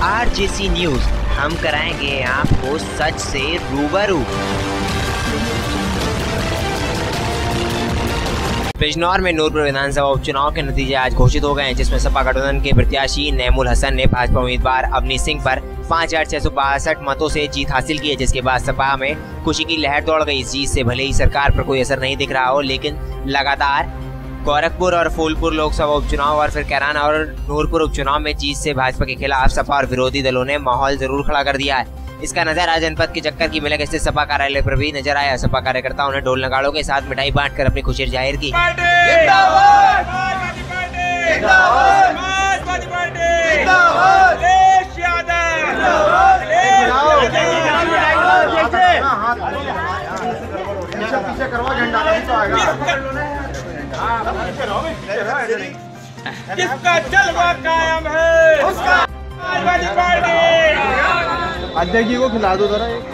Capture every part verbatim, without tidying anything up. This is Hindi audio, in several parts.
आरजेसी न्यूज, हम कराएंगे आपको सच से रूबरू। बिजनौर में नूरपुर विधानसभा उपचुनाव के नतीजे आज घोषित हो गए हैं, जिसमें सपा गठबंधन के प्रत्याशी नैमुल हसन ने भाजपा उम्मीदवार अवनी सिंह पर पाँच हजार छह सौ बासठ मतों से जीत हासिल की है, जिसके बाद सपा में खुशी की लहर दौड़ गई। इस जीत से भले ही सरकार पर कोई असर नहीं दिख रहा हो, लेकिन लगातार गोरखपुर और फूलपुर लोकसभा उपचुनाव और फिर कैराना और नूरपुर उपचुनाव में जीत से भाजपा के खिलाफ सपा और विरोधी दलों ने माहौल जरूर खड़ा कर दिया है। इसका नजारा जनपद के चक्कर की मिलक स्थित सपा कार्यालय पर भी नजर आया। सपा कार्यकर्ताओं ने ढोल नगाड़ों के साथ मिठाई बांटकर अपनी खुशी जाहिर की। जिसका जलवा कायम है उसका समाजवादी पार्टी। अध्यक्ष जी को खिला दो जरा एक।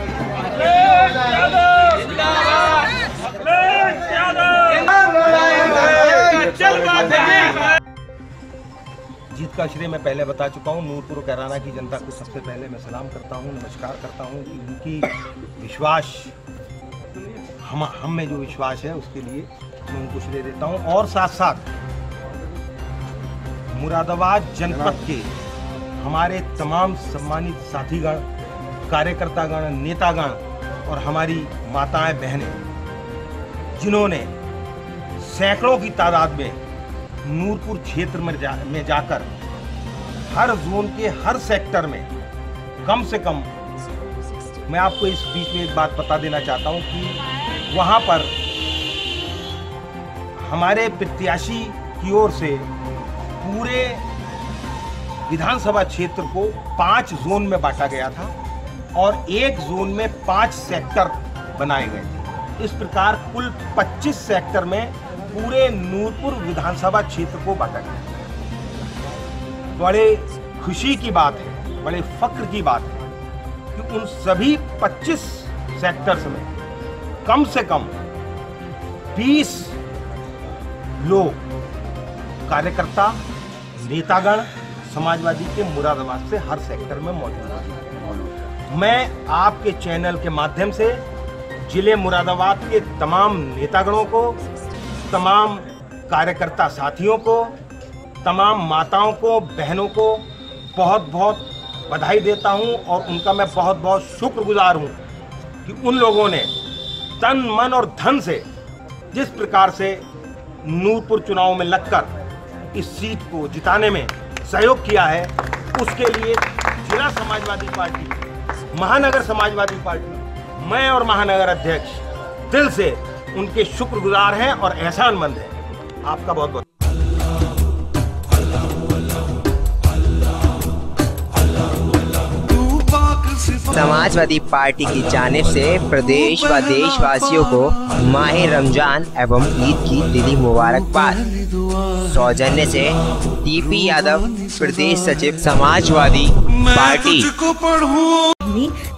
जीत का श्रेय मैं पहले बता चुका हूँ। नूरपुर कैराना की जनता को सबसे पहले मैं सलाम करता हूँ, नमस्कार करता हूँ कि उनकी विश्वास हम हम में जो विश्वास है उसके लिए मैं उनको श्रेय देता हूँ। और साथ साथ मुरादाबाद जनपद के हमारे तमाम सम्मानित साथीगण, कार्यकर्तागण, नेतागण और हमारी माताएं बहनें, जिन्होंने सैकड़ों की तादाद में नूरपुर क्षेत्र में जा, में जाकर हर जोन के हर सेक्टर में कम से कम, मैं आपको इस बीच में एक बात बता देना चाहता हूं कि वहां पर हमारे प्रत्याशी की ओर से पूरे विधानसभा क्षेत्र को पांच जोन में बांटा गया था और एक जोन में पांच सेक्टर बनाए गए थे। इस प्रकार कुल पच्चीस सेक्टर में पूरे नूरपुर विधानसभा क्षेत्र को बांटा गया। बड़े खुशी की बात है, बड़े फक्र की बात है कि उन सभी पच्चीस सेक्टर्स में कम से कम बीस लोग, कार्यकर्ता, नेतागण समाजवादी के मुरादाबाद से हर सेक्टर में मौजूद हैं। मैं आपके चैनल के माध्यम से जिले मुरादाबाद के तमाम नेतागणों को, तमाम कार्यकर्ता साथियों को, तमाम माताओं को, बहनों को बहुत बहुत बधाई देता हूं और उनका मैं बहुत बहुत शुक्रगुजार हूं कि उन लोगों ने तन मन और धन से जिस प्रकार से नूरपुर चुनाव में लगकर इस सीट को जिताने में सहयोग किया है, उसके लिए जिला समाजवादी पार्टी, महानगर समाजवादी पार्टी, मैं और महानगर अध्यक्ष दिल से उनके शुक्रगुजार हैं और एहसानमंद हैं। आपका बहुत बहुत समाजवादी पार्टी की जानिब से प्रदेश व देशवासियों को माह रमजान एवं ईद की दिली मुबारकबाद। सौजन्य से टीपी यादव, प्रदेश सचिव, समाजवादी पार्टी।